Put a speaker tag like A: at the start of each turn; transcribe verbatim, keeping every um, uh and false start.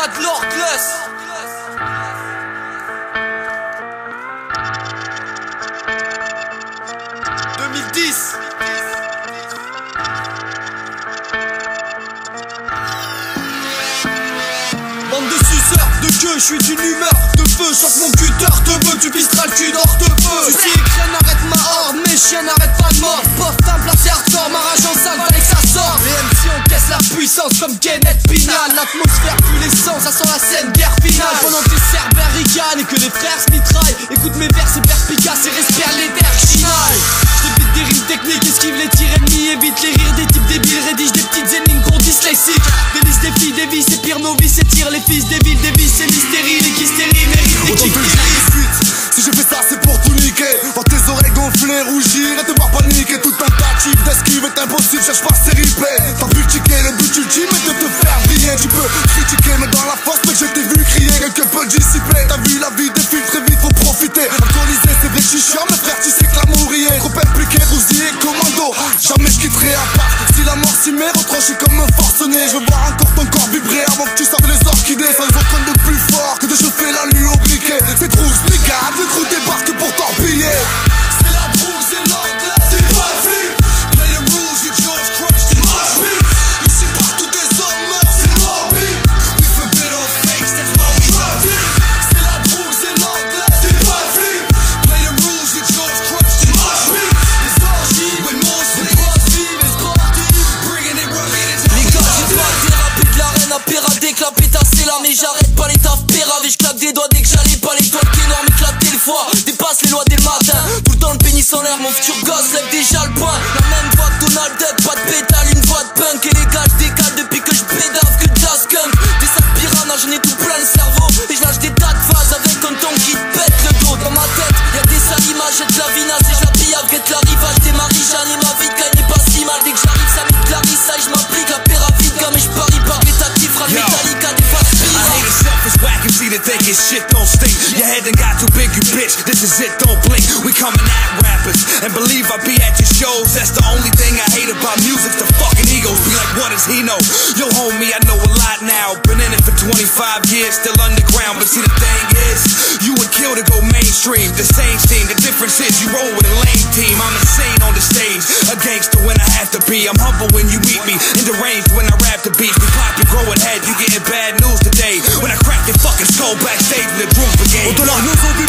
A: Vient de l'Orclus. deux mille dix. Bande de suceurs, de queue, je suis d'une humeur de feu. Choque mon cutter, te veux, tu pisteras le cul d'or de feu. Ceci écrène, arrête ma horde, mes chiens n'arrêtent pas de mort. Pof, t'as placé hardcore, ma rage en salle, fallait que ça sorte. Les M C encaissent la puissance comme Kenneth Pinal. L'atmosphère pue l'essence, ça sent la scène, guerre finale. Pendant que les cerbères ricanent et que les frères se mitraillent, écoute mes vers, c'est perspicace et respire les terres chinailles. J'évite des rimes techniques, esquive les tirs ennemis, évite les rires des types débiles, rédige des petites énigmes pour dyslexiques. Délice des filles, des vies, c'est pire novices, et tire les fils des villes, des vies, c'est l'hystérie, les hystéries méritent des kicks.
B: Si j'ai fait ça c'est pour tout niquer. Voir tes oreilles gonfler, rougir et te voir paniquer. Toute tentative d'esquive est impossible, cherche pas c'est replay. T'as vu ticker, le but ultime est de te faire briller. Tu peux critiquer mais dans la force, mais je t'ai vu crier. Quelque peu dissipé, t'as vu la vie défile très vite, faut profiter. Alcoolisé, c'est vrai que je suis chiant, mais frère tu sais que l'amour y est. Trop impliqué, bousillé, commando, jamais je quitterai à part. Si la mort s'y met, retranché comme un forcené. Je veux voir encore ton corps vibrer avant que tu sortes les orchidées. Sans aucun de plus fort que de chauffer la nuit au briquet. C'est trop explicable, le crew débarque pour torpiller.
C: C'est la boue, c'est l'anglais, c'est pas le flip. Play the rules, you George Crunch, tu marches vite. Ici partout des hommes meurent, c'est morbide. We forbid all fakes, that's why we love it. C'est la boue, c'est l'anglais, c'est pas le flip. Play the rules, you George Crunch, tu marches vite. Les orgies, with more c'est positive, c'est sportif. Bringing it rugged into
A: les gars, j'ai pas dérapé de l'arène à pirater, que la pétasse c'est là, mais j'arrête pas les tafs péraves. Et j'claque des doigts dès que j'allais pas les toiles énormes, éclater le foie. Dépasse les lois dès le matin, tout le temps le pénis en l'air, mon futur gosse lève déjà le poing. La même voix que Donald Duck, pas de pétale, une voix de punk. Et les gars j'décale depuis que j'pédave que jazz skunk. Des sales piranhas, j'en ai tout plein le cerveau. Et j'lâche des tas de phases avec un ton qui te pète le dos. Dans ma tête, y'a des sales images, j'ai de la vinasse. Et j'habille avec l'arrivage des Marie-Jeanne. Et ma vie de n'est pas si mal. Dès que j'arrive ça me clarisse, ça et j'm'applique la péravide. Mais j'parie par l'étatif, râle métallique à des phases
D: I hate it selfish, whack and see that they get shit don't stink. Your head done got too big, you bitch, this is it, don't blink. We coming at rappers, and believe I be at your shows. That's the only thing I hate about music, the fucking egos. Be like, what does he know? Yo homie, I know a lot now. Been in it for twenty-five years, still underground. But see the thing is, you would kill to go mainstream. The same scene, the difference is you roll with a lame team. I'm insane on the stage, a gangster when I have to be. I'm humble when you meet me, and deranged when I rap the beats. We pop your growing head, you getting bad news today. When I crack your fucking skull backstage in the Drew Brigade.
B: Au-delà nos